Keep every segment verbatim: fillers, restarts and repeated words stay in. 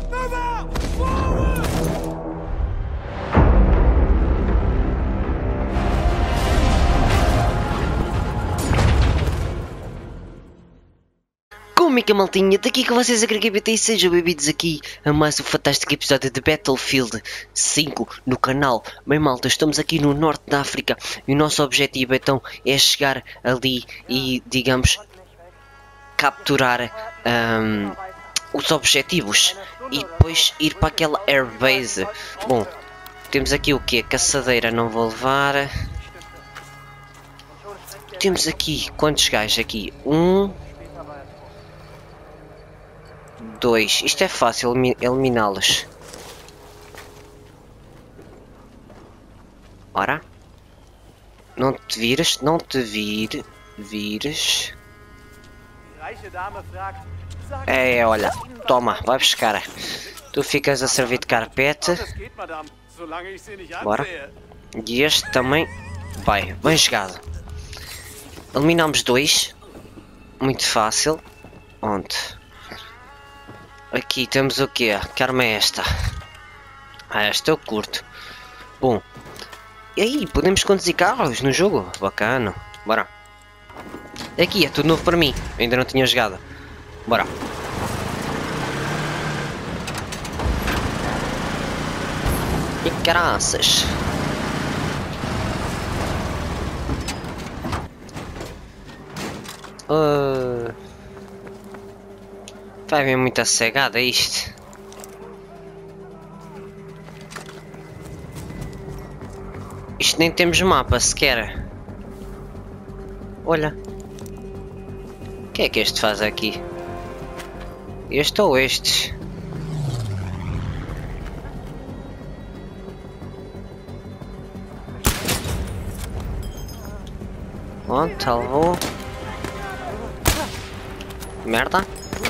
Como é que a maltinha? Daqui com vocês a Greg e sejam bem-vindos aqui a mais um fantástico episódio de Battlefield cinco no canal. Bem malta, estamos aqui no norte da África e o nosso objetivo então é chegar ali e, digamos, capturar um, os objetivos e depois ir para aquela airbase. Bom, temos aqui o que? A caçadeira não vou levar. Temos aqui, quantos gajos aqui? Um... Dois. Isto é fácil eliminá-los. Ora. Não te viras, não te vir, vires. É, olha. Toma, vai buscar. Tu ficas a servir de carpete. Bora. E este também vai. Bem jogado. Eliminamos dois. Muito fácil. Onde? Aqui temos o que? Que arma é esta? Ah, esta eu curto. Bom. E aí, podemos conduzir carros no jogo? Bacana. Bora. Aqui é tudo novo para mim. Ainda não tinha jogado. Bora. E caraças. Uh... Vai ver muita cegada isto. Isto nem temos mapa sequer. Olha. O que é que este faz aqui? Este ou estes? Bom, salvou. Merda.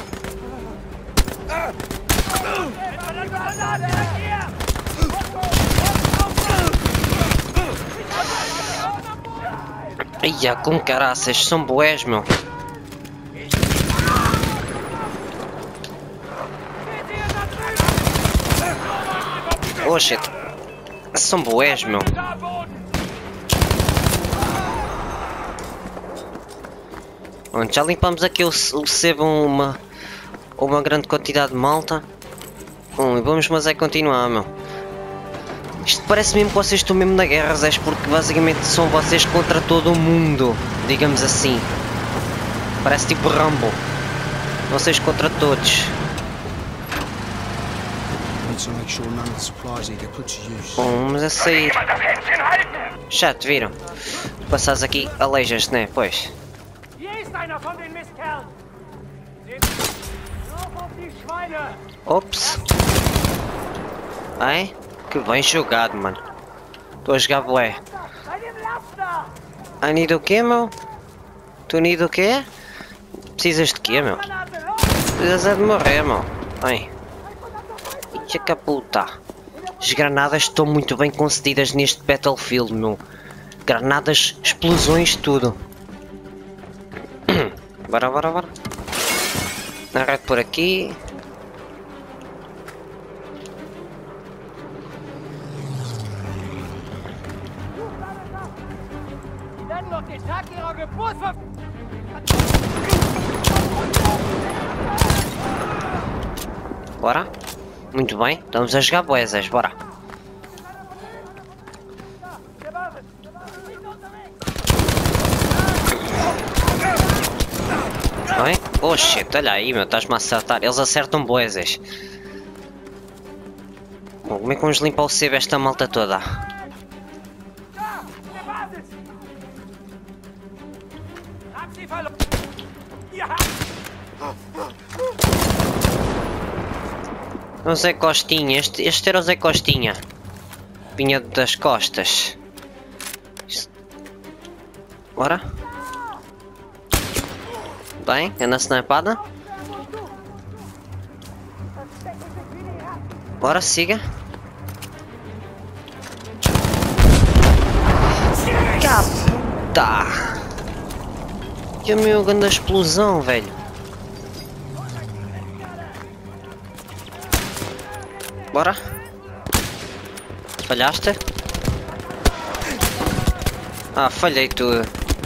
Ia com caraças, são boés, meu. Oh shit. São boés, meu. Bom, já limpamos aqui o, o sebo uma, uma grande quantidade de malta. Bom, e vamos mas é continuar, meu. Isto parece mesmo que vocês estão mesmo na guerra, Zés, porque basicamente são vocês contra todo o mundo, digamos assim. Parece tipo Rambo. Vocês contra todos. Bom, vamos a sair. Já te viram? Passares aqui, aleijas-te, né? Pois. Ops. Ai? Que bem jogado, mano. Estou a jogar bué. I need o quê, meu? Tu need o quê? Precisas de quê, meu? Precisas é de morrer, meu. Ai. Que caputa. As granadas estão muito bem concedidas neste Battlefield, meu. Granadas, explosões, tudo. Bora, bora, bora. Arrete por aqui. Bora. Muito bem. Estamos a jogar boezas. Bora. Bem? Oh shit, olha aí, meu. Estás-me a acertar. Eles acertam boezas. Bom, como é que vamos limpar o sebo esta malta toda? O Zé Costinha, este, este era o Zé Costinha. Vinha das costas. Bora. Bem, anda snipada. Bora, siga. Capta! Que meu grande explosão, velho. Bora. Falhaste? Ah, falhei tudo.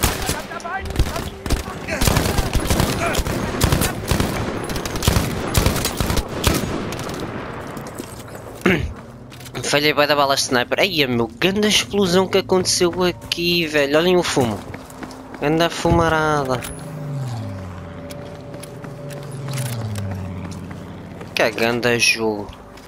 Falhei bem da bala sniper. Ai, meu, grande explosão que aconteceu aqui, velho. Olhem o fumo. Grande fumarada. Que grande jogo.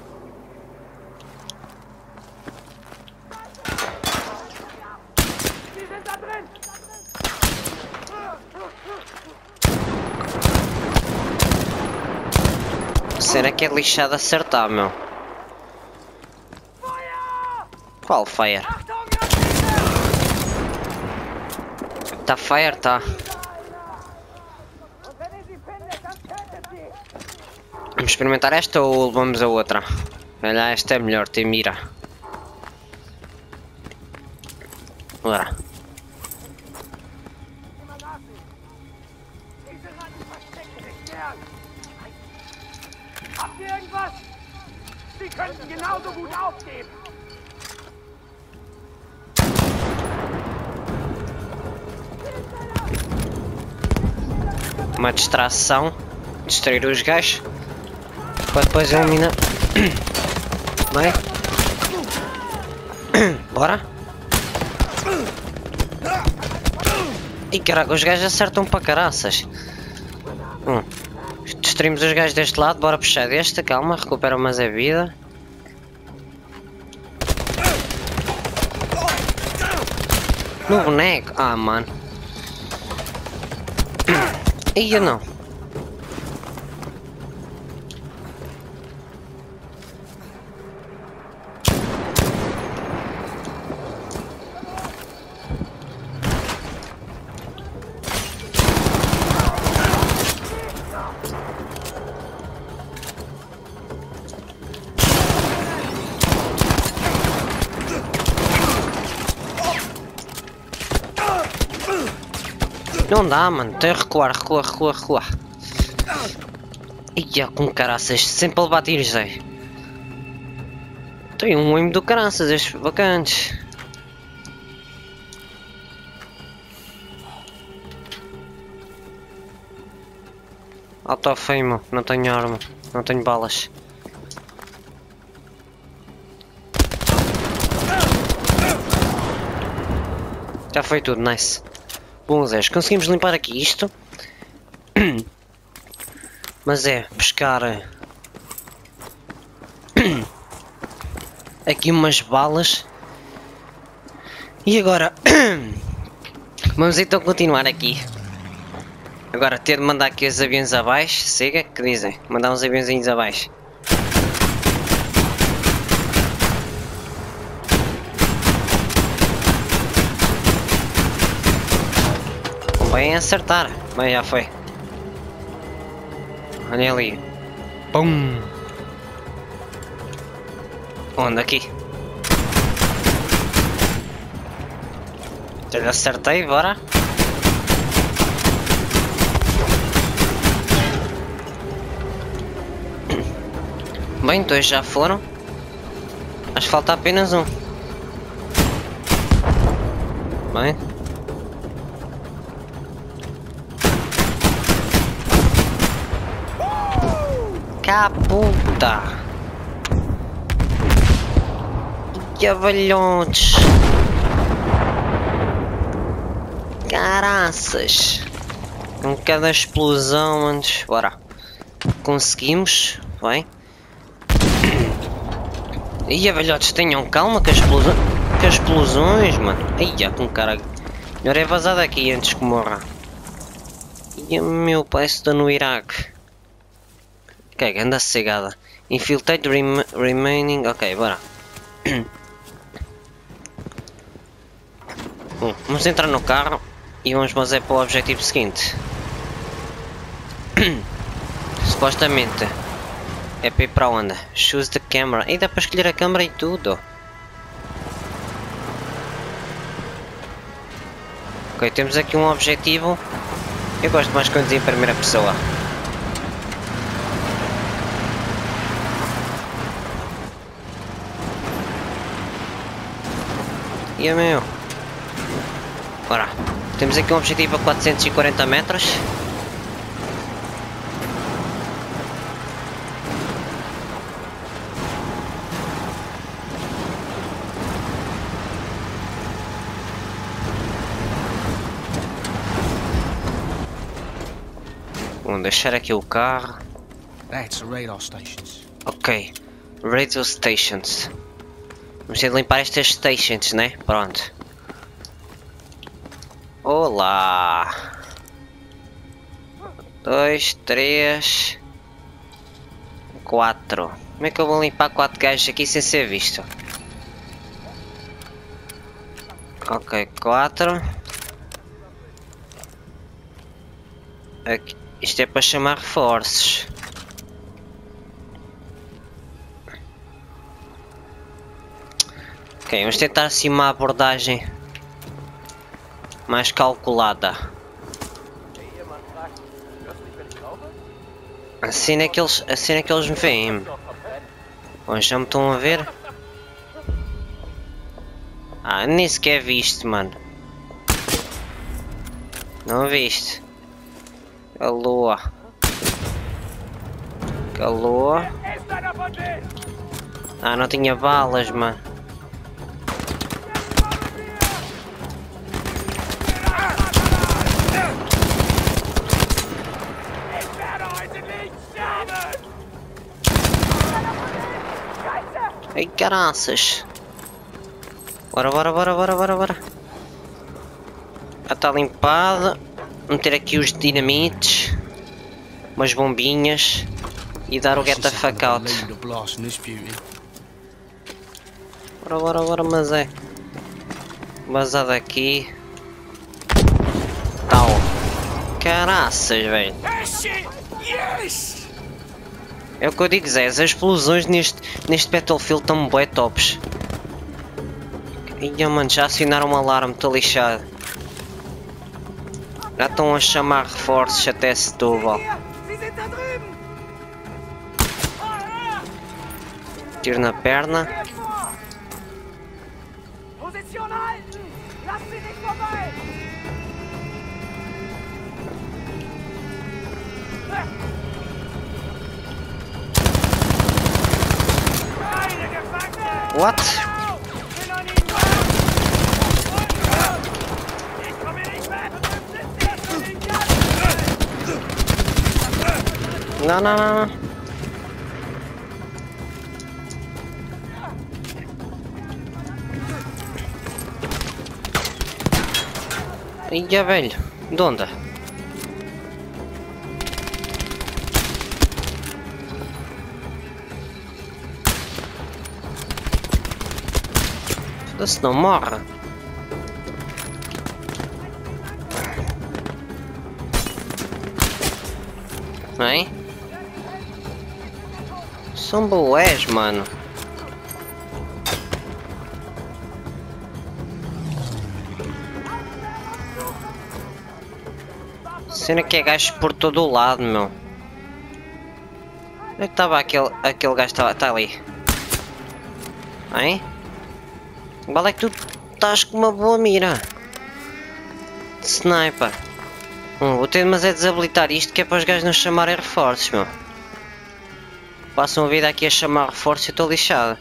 Será que é lixado acertar, meu? Qual fire? Tá fire, tá. Vamos experimentar esta ou levamos a outra? Olha, esta é melhor, tem mira. Bora. Habt ihr irgendwas? Sie könnten genauso gut aufgeben. Uma distração. Distrair os gajos. Para depois eliminar. Vai. Bora. E caraca, os gajos acertam para caraças. Hum. Destruímos os gajos deste lado, bora puxar deste, calma, recupera mais a vida. No boneco? Ah, mano. Ia não. Não dá, mano, tem que recuar, recuar, recuar, recuar. Ia com caraças, sempre a levar tiros aí. Tem um aim do caraças, estes bacantes. Autofame, não tenho arma, não tenho balas. Já foi tudo, nice. Bom, Zé, conseguimos limpar aqui isto. Mas é, pescar aqui umas balas. E agora vamos então continuar aqui. Agora ter de mandar aqui os aviões abaixo. Siga, que dizem? Mandar uns aviãozinhos abaixo. Bem acertar, mas já foi. Olha ali. Pum! Onde? Aqui. Já lhe acertei, bora. Bem, dois já foram. Acho que falta apenas um. Bem. Caputa! Que avalhontes! Caraças! Com cada explosão antes. Bora! Conseguimos, vai! E avalhotes, tenham calma com as explosões, com as explosões, mano! Ia com cara. Melhor é vazar daqui antes que morra. E meu pai está no Iraque. Ok, anda cegada. Infiltrate rem remaining. Ok, bora. Bom, vamos entrar no carro e vamos fazer para o objetivo seguinte. Supostamente é para ir para onde? Choose the camera. E dá para escolher a câmera e tudo. Ok, temos aqui um objetivo. Eu gosto mais quando diz em primeira pessoa. E é meu. Bora. Temos aqui um objetivo a quatrocentos e quarenta metros. Vamos deixar aqui o carro. That's the radar stations. Ok. Radio stations. Vamos ter de limpar estas stations, né? Pronto. Olá. Dois, três, quatro. Como é que eu vou limpar quatro gajos aqui sem ser visto? Ok, quatro. Aqui. Isto é para chamar reforços. Ok, vamos tentar assim uma abordagem mais calculada. Assim é que eles, assim é que eles me veem. Bom, já me estão a ver? Ah, nem sequer viste, mano. Não viste? A lua. A lua. Ah, não tinha balas, mano. Ai, caraças. Bora, bora, bora, bora, bora, bora. Já está limpada. Meter aqui os dinamites. Umas bombinhas. E dar o get the fuck out. Bora, bora, bora, mas é. Vazar daqui. Tal. Caraças, velho. É o que eu digo, Zé, as explosões neste, neste Battlefield estão bué tops. Ia, mano, já acionaram um alarme, estou lixado. Já estão a chamar reforços até Setúbal. Tiro na perna. What? Não, não, não, não. Ia, velho. De onde? Se não morre. Hein? São boés, mano. Cena que é gajo por todo o lado, meu. Onde é que estava aquele, aquele gajo? Está ali. Hein? Vale é que tu estás com uma boa mira. Sniper. Hum, vou ter mas é desabilitar isto que é para os gajos não chamarem reforços, meu. Passam a vida aqui a chamar reforços e estou lixado.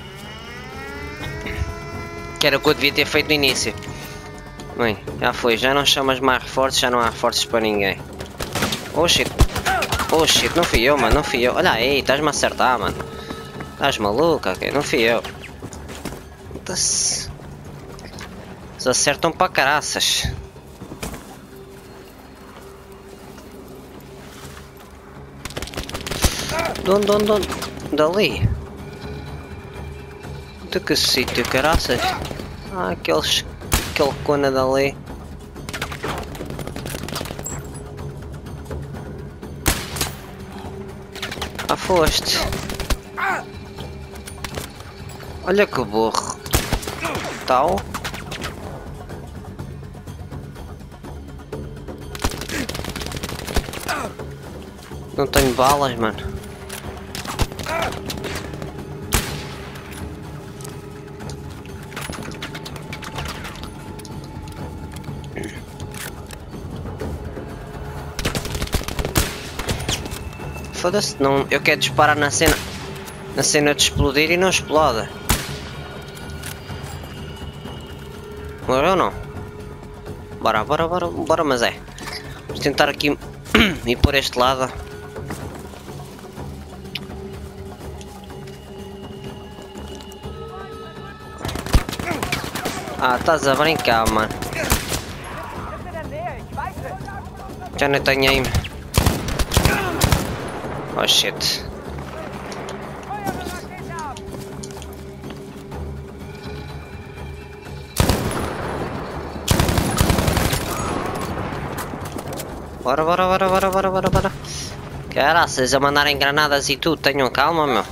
Que era o que eu devia ter feito no início. Bem, já foi, já não chamas mais reforços, já não há reforços para ninguém. Oh shit. Oh shit, não fui eu, mano, não fui eu. Olha aí, estás-me a acertar, mano. Estás maluca, ok? Não fui eu. Se acertam para caraças. De onde, onde, onde? Dali? De que sítio, caraças? Ah, aqueles... aquele cona dali. Ah, foste. Olha que burro. Tal. Não tenho balas, mano. Foda-se, não. Eu quero disparar na cena. Na cena de explodir e não explode. Morreu ou não? Bora, bora, bora, bora, mas é. Vamos tentar aqui ir por este lado. Ah, estás a brincar, mano. Já não tenho aim. Oh shit. Bora, bora, bora, bora, bora, bora, bora. Caraças, a mandarem granadas e tudo, tenham calma, meu.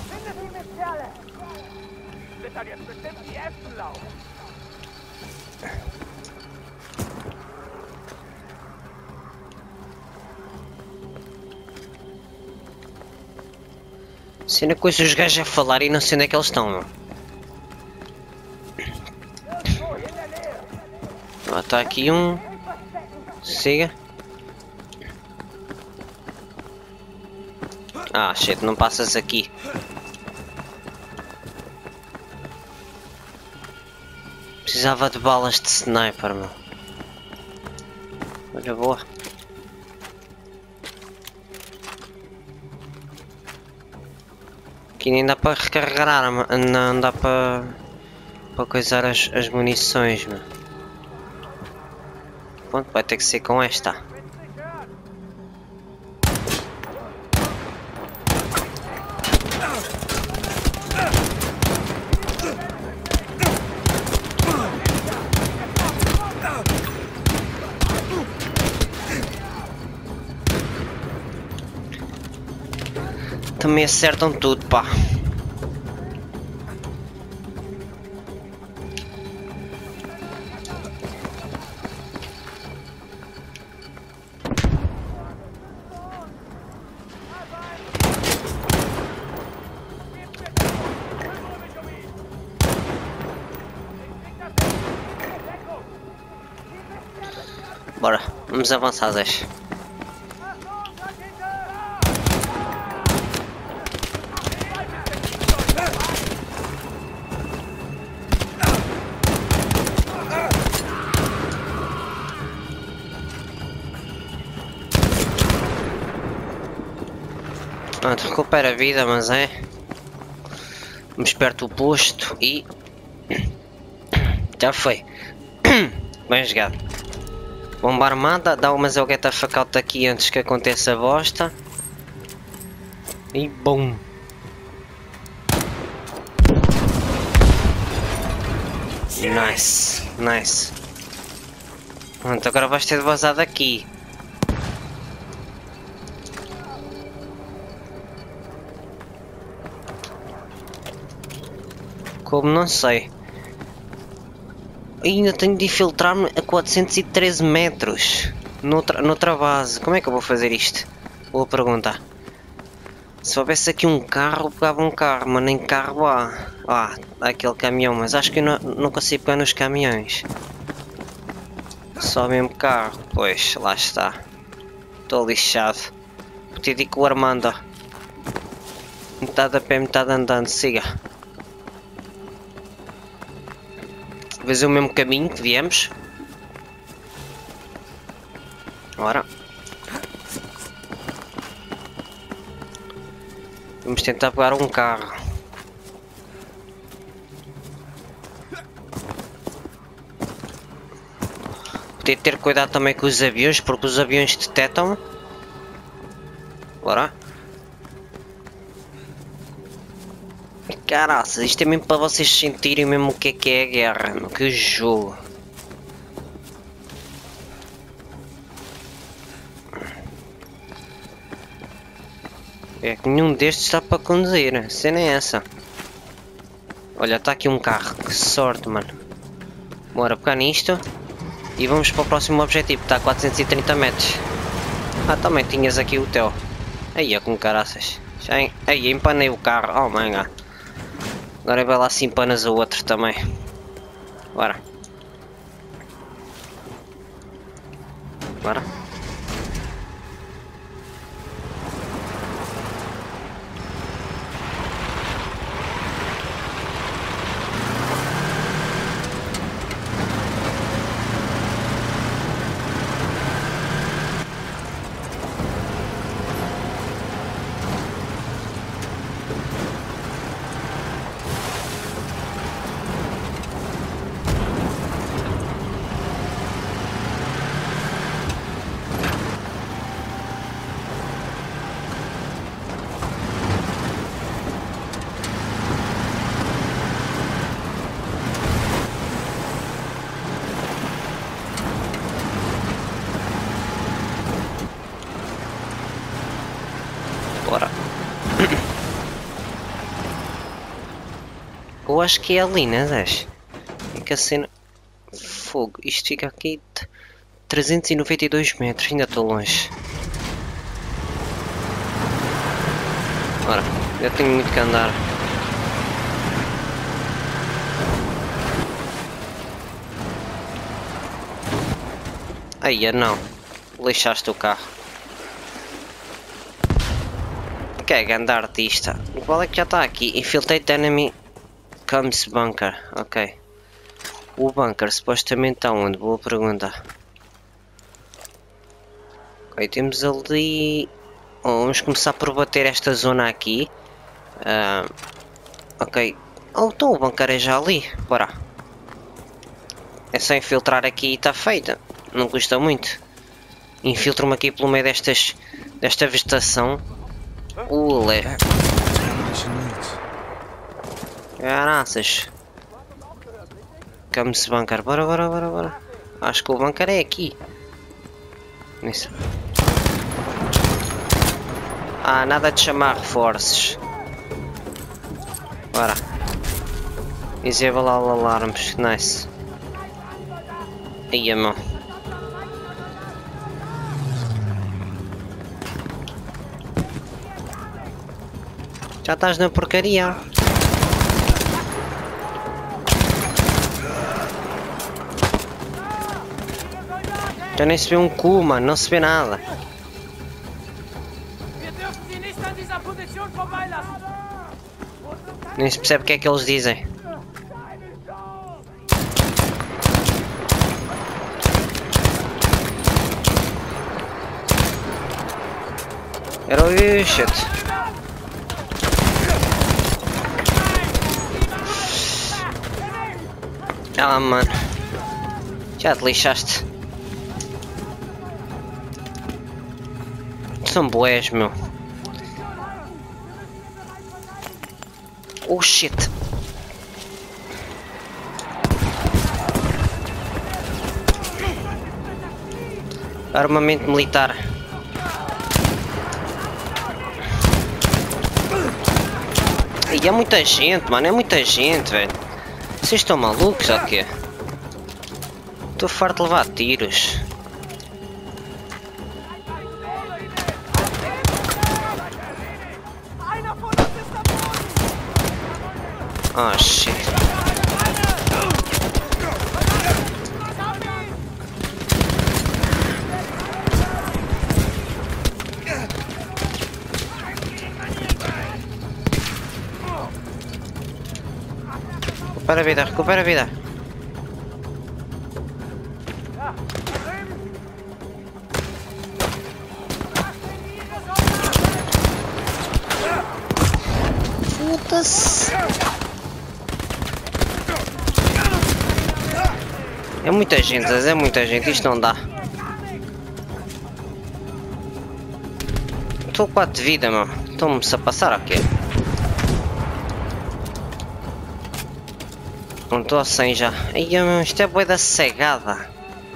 Cena com esses gajos a falar e não sei onde é que eles estão, meu. Ah, tá aqui um. Siga. Ah, shit, não passas aqui. Precisava de balas de sniper, meu. Olha, boa. Aqui nem dá para recarregar arma, não dá para para coisar as, as munições, meu. Pronto, vai ter que ser com esta. Também acertam tudo, pá. Bora, vamos avançar, Zé. Pronto, recupera a vida, mas é. Vamos perto do posto e. Já foi. Bem jogado. Bomba armada, dá uma zelgueta facalta aqui antes que aconteça a bosta. E bum. Nice, nice. Pronto, agora vais ter de vazar daqui. Como não sei. Ainda tenho de infiltrar-me a quatrocentos e treze metros noutra, noutra base. Como é que eu vou fazer isto? Vou perguntar. Se houvesse aqui um carro, pegava um carro, mas nem carro há. Ah, há aquele caminhão, mas acho que eu não, não consigo pegar nos caminhões. Só mesmo carro. Pois, lá está. Estou lixado. Vou ter de ir com o Armando. Metade a pé, metade andando. Siga. Vês o mesmo caminho que viemos? Ora. Vamos tentar pegar um carro. Vou ter de ter cuidado também com os aviões, porque os aviões detectam. Bora. Caraca, isto é mesmo para vocês sentirem mesmo o que é que é a guerra, que jogo. É que nenhum destes está para conduzir, a cena é essa. Olha, está aqui um carro, que sorte, mano. Bora pegar nisto e vamos para o próximo objetivo, está a quatrocentos e trinta metros. Ah, também tinhas aqui o teu. Aí é com caraças. Já em... Aí empanei o carro, oh my god. Agora vai lá se empanas o outro também. Bora. Bora. Eu acho que é ali, né, dez? É que a cena... Fogo, isto fica aqui... trezentos e noventa e dois metros, ainda estou longe. Ora, eu tenho muito que andar. Aí, não. Lixaste o carro. Que é grande artista. Qual é que já está aqui? Infiltrate enemy comes bunker. Ok. O bunker supostamente está onde? Boa pergunta. Ok, temos ali... Oh, vamos começar por bater esta zona aqui. Uh, ok. Oh, então o bunker é já ali. Bora. É só infiltrar aqui e está feita. Não custa muito. Infiltro-me aqui pelo meio destas... desta vegetação. Ule. Caraças. Come-se bunker. Bora, bora, bora, bora. Acho que o bunker é aqui. Isso. Ah, nada de chamar reforços. Bora. Disable all alarms. Nice. Aí a mão. Já estás na porcaria. Já nem se vê um cu, mano. Não se vê nada. Nem se percebe o que é que eles dizem. Era o shit. Ah, mano. Já te lixaste. São boés, meu. Oh shit. Armamento militar. E é muita gente, mano. É muita gente, velho. Vocês estão malucos ou quê? Estou farto de levar tiros. Oh shit. Recupera a vida, recupera a vida. Foda-se. É muita gente, é muita gente, isto não dá. Estou quatro de vida, meu. Estão-me-se a passar aqui. Não estou a cem já. Ai, meu, isto é bué da cegada.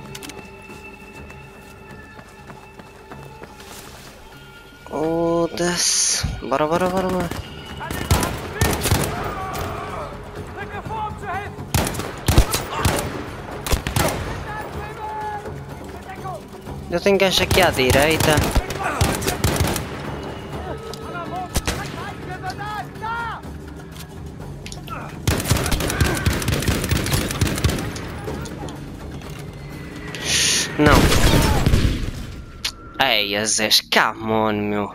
Foda-se. Bora, bora, bora, bora. Eu tenho gajo aqui à direita. Não. Ei, Azés, come on, meu.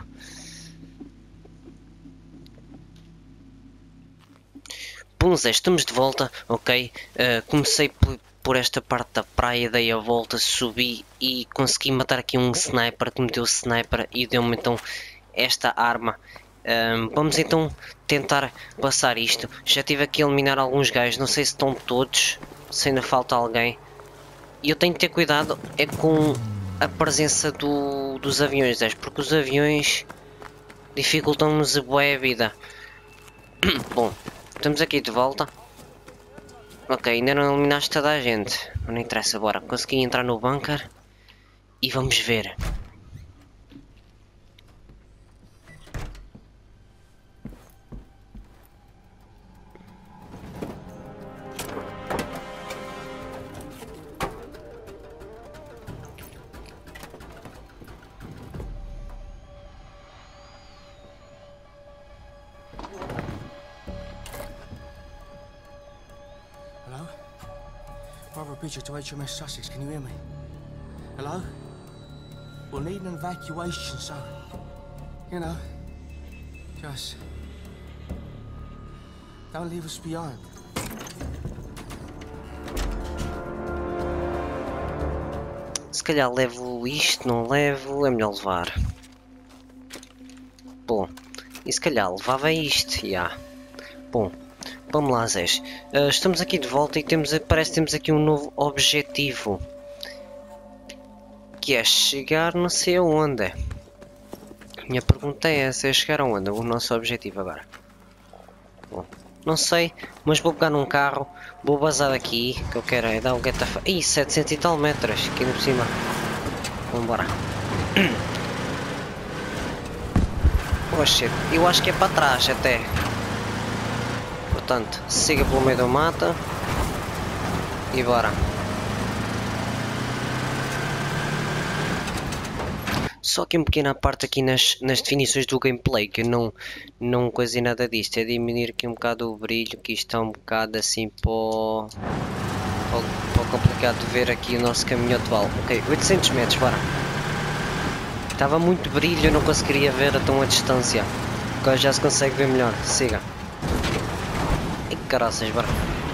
Bom, Zé, estamos de volta, ok? Uh, comecei por, por esta parte da praia, dei a volta, subi e consegui matar aqui um sniper que me deu sniper e deu-me então esta arma. Um, vamos então tentar passar isto. Já tive aqui a eliminar alguns gajos, não sei se estão todos, se ainda falta alguém. E eu tenho que ter cuidado é com a presença do, dos aviões, Zé, porque os aviões dificultam-nos a boa vida. Bom, estamos aqui de volta. Ok, ainda não eliminaste toda a gente. Não interessa, bora. Consegui entrar no bunker. E vamos ver. Bridger to H M S Sussex, can you hear me? Hello? We'll need an evacuation, so... You know... Just... Don't leave us behind. Se calhar levo isto, não levo, é melhor levar. Bom, e se calhar levava isto, já. Yeah. Bom, vamos lá, Zés. Uh, estamos aqui de volta e temos, parece que temos aqui um novo objetivo. Que é chegar não sei aonde. Minha pergunta é essa, é chegar aonde? O nosso objetivo agora. Bom, não sei, mas vou pegar num carro, vou bazar daqui, que eu quero é dar o get a... Ih, setecentos e tal metros, aqui por cima. Vamos embora. Oh shit, eu acho que é para trás até. Portanto, siga pelo meio do mato. E bora. Só que uma pequena parte aqui nas, nas definições do gameplay, que eu não, não coisei nada disto, é diminuir aqui um bocado o brilho, que isto está um bocado assim para o, para o complicado de ver aqui o nosso caminho atual. Ok, oitocentos metros, bora. Estava muito brilho, eu não conseguiria ver a tão a distância. Agora já se consegue ver melhor, siga. Ai caraças, bora.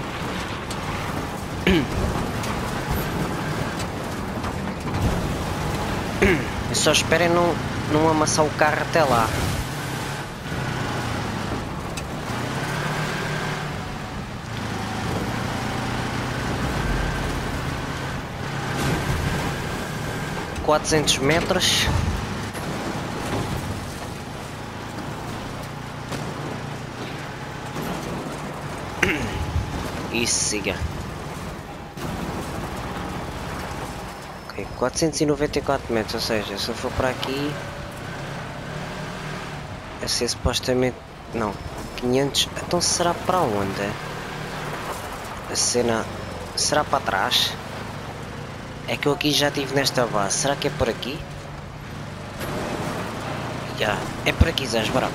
Eu só espero não, não amassar o carro até lá. quatrocentos metros. E siga. Ok, quatrocentos e noventa e quatro metros, ou seja, se eu for para aqui, vai ser supostamente, não, quinhentos, então será para onde? A cena, será para trás? É que eu aqui já estive nesta base, será que é por aqui? Já, yeah, é por aqui, Zé, bora.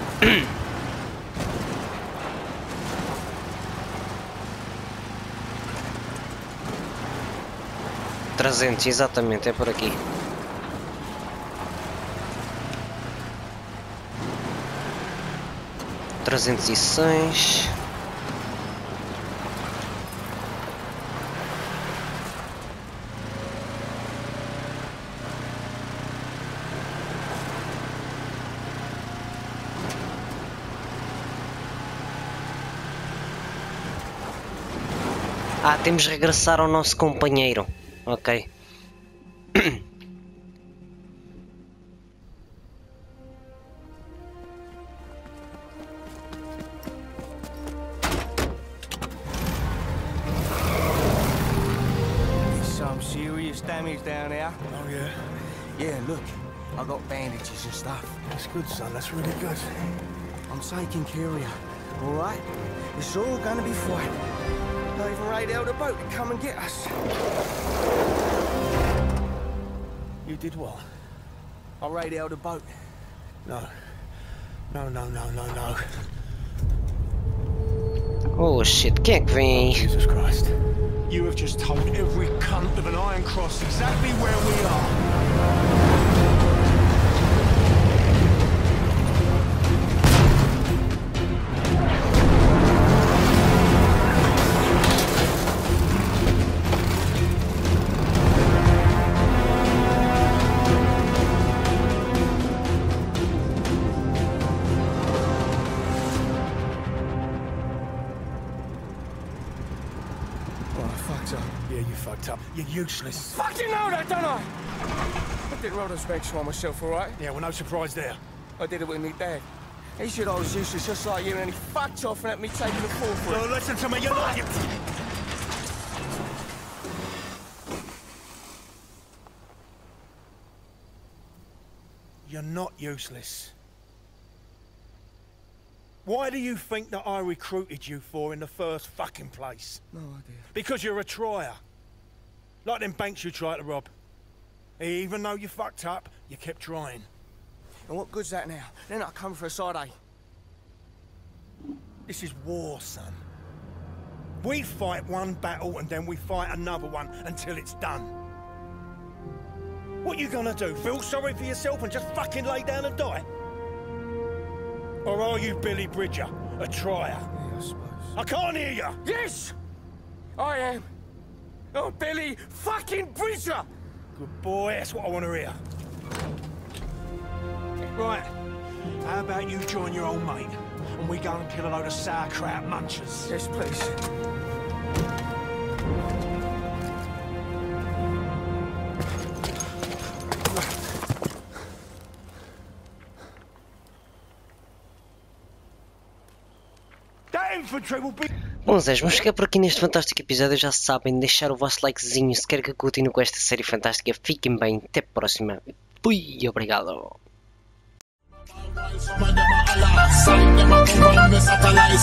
trezentos, exatamente, é por aqui. trezentos e seis. Ah, temos de regressar ao nosso companheiro. Ok. Some serious damage down there. Oh, yeah? Yeah, look. I got bandages and stuff. That's good, son. That's really good. I'm taking care of you. All right? It's all gonna be fine. Not even radioed a boat to come and get us. You did what? I radioed a boat. No. No, no, no, no, no. Oh shit, quem é que vem? Jesus Christ. You have just told every cunt of an Iron Cross exactly where we are. Yeah, you fucked up. You're useless. Fucking know that, don't I? I did roll those bags for myself, all right? Yeah, well, no surprise there. I did it with me dad. He said I was useless just like you, and he fucked off and let me take the fall for it. No, listen to me, you're not... You're not useless. Why do you think that I recruited you for in the first fucking place? No idea. Because you're a trier. Like them banks you tried to rob. Even though you fucked up, you kept trying. And what good's that now? They're not coming for a side, eh? This is war, son. We fight one battle and then we fight another one until it's done. What you gonna do? Feel sorry for yourself and just fucking lay down and die? Or are you Billy Bridger, a trier? Yeah, I suppose. I can't hear you! Yes! I am. Oh, Billy fucking Bridger! Good boy, that's what I want to hear. Right, how about you join your old mate and we go and kill a load of sauerkraut munchers? Yes, please. That infantry will be... Bom, Zés, vamos ficar por aqui neste fantástico episódio. Já sabem, deixar o vosso likezinho se quer que eu continue com esta série fantástica. Fiquem bem, até a próxima. Fui, obrigado. Some of them a Allah, some them a come from the satellite.